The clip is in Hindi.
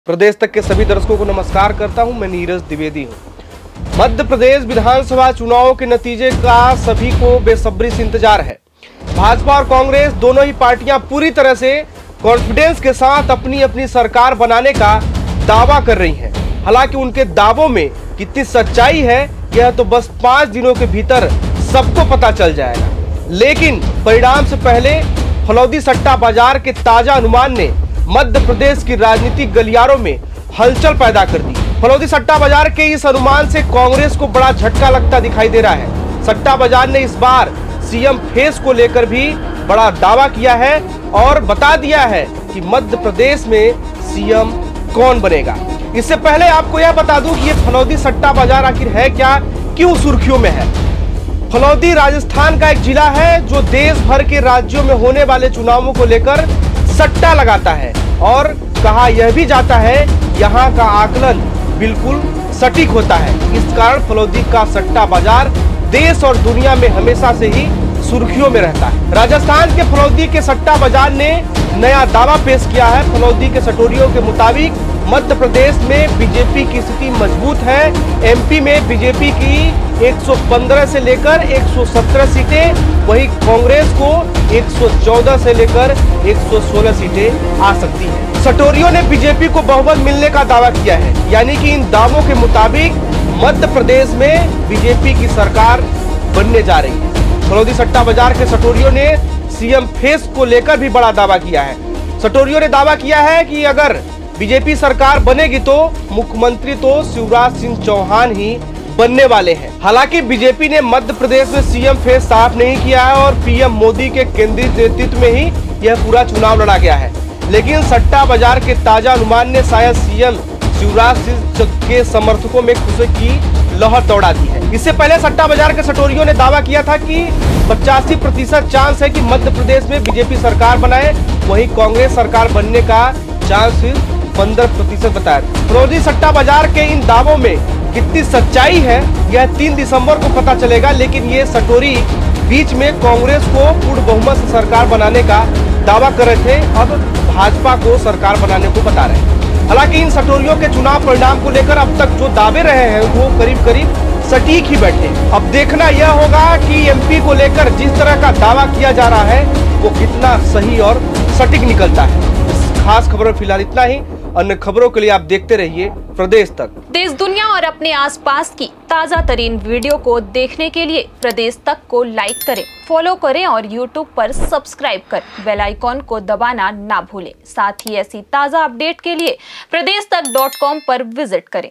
प्रदेश तक के सभी दर्शकों को नमस्कार करता हूं। मैं नीरज द्विवेदी हूं। मध्य प्रदेश विधानसभा चुनाव के नतीजे का सभी को बेसब्री से इंतजार है। भाजपा और कांग्रेस दोनों ही पार्टियां पूरी तरह से कॉन्फिडेंस के साथ अपनी अपनी सरकार बनाने का दावा कर रही हैं। हालांकि उनके दावों में कितनी सच्चाई है यह तो बस 5 दिनों के भीतर सबको पता चल जाएगा। लेकिन परिणाम से पहले फलौदी सट्टा बाजार के ताजा अनुमान ने मध्य प्रदेश की राजनीतिक गलियारों में हलचल पैदा कर दी। फलौदी सट्टा बाजार के इस अनुमान से कांग्रेस को बड़ा झटका लगता दिखाई दे रहा है। सट्टा बाजार ने इस बार सीएम फेस को लेकर भी बड़ा दावा किया है और बता दिया है कि मध्य प्रदेश में सीएम कौन बनेगा। इससे पहले आपको यह बता दूं कि ये फलौदी सट्टा बाजार आखिर है क्या, क्यों सुर्खियों में है। फलौदी राजस्थान का एक जिला है जो देश भर के राज्यों में होने वाले चुनावों को लेकर सट्टा लगाता है और कहा यह भी जाता है यहाँ का आकलन बिल्कुल सटीक होता है। इस कारण फलौदी का सट्टा बाजार देश और दुनिया में हमेशा से ही सुर्खियों में रहता है। राजस्थान के फलौदी के सट्टा बाजार ने नया दावा पेश किया है। फलौदी के सटोरियों के मुताबिक मध्य प्रदेश में बीजेपी की स्थिति मजबूत है। एमपी में बीजेपी की 115 से लेकर 117 सीटें, वहीं कांग्रेस को 114 से लेकर 116 सीटें आ सकती हैं। सटोरियों ने बीजेपी को बहुमत मिलने का दावा किया है, यानी कि इन दावों के मुताबिक मध्य प्रदेश में बीजेपी की सरकार बनने जा रही है। फलौदी सट्टा बाजार के सटोरियों ने सीएम फेस को लेकर भी बड़ा दावा किया है। सटोरियों ने दावा किया है कि अगर बीजेपी सरकार बनेगी तो मुख्यमंत्री तो शिवराज सिंह चौहान ही बनने वाले हैं। हालांकि बीजेपी ने मध्य प्रदेश में सीएम फेस साफ नहीं किया है और पीएम मोदी के केंद्रीय नेतृत्व में ही यह पूरा चुनाव लड़ा गया है। लेकिन सट्टा बाजार के ताजा अनुमान ने शायद सीएम शिवराज सिंह के समर्थकों में खुशी की लहर दौड़ा दी है। इससे पहले सट्टा बाजार के सटोरियों ने दावा किया था कि 85% चांस है कि मध्य प्रदेश में बीजेपी सरकार बनाए, वहीं कांग्रेस सरकार बनने का चांस 15% बताया। फलौदी सट्टा बाजार के इन दावों में कितनी सच्चाई है यह 3 दिसंबर को पता चलेगा। लेकिन ये सटोरी बीच में कांग्रेस को पूर्ण बहुमत से सरकार बनाने का दावा कर रहे थे, अब भाजपा को सरकार बनाने को बता रहे हैं। हालांकि इन सटोरियों के चुनाव परिणाम को लेकर अब तक जो दावे रहे हैं वो करीब करीब सटीक ही बैठे। अब देखना यह होगा कि एमपी को लेकर जिस तरह का दावा किया जा रहा है वो कितना सही और सटीक निकलता है। इस खास खबरों फिलहाल इतना ही। अन्य खबरों के लिए आप देखते रहिए प्रदेश तक। देश दुनिया और अपने आसपास की ताजा तरीन वीडियो को देखने के लिए प्रदेश तक को लाइक करें, फॉलो करें और यूट्यूब पर सब्सक्राइब कर बेल आइकॉन को दबाना ना भूलें। साथ ही ऐसी ताजा अपडेट के लिए प्रदेशतक.com पर विजिट करें।